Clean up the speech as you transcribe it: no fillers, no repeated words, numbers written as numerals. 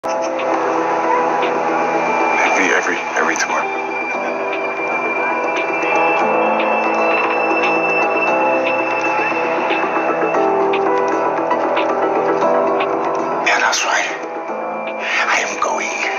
Every tour. Yeah, that's right. I am going.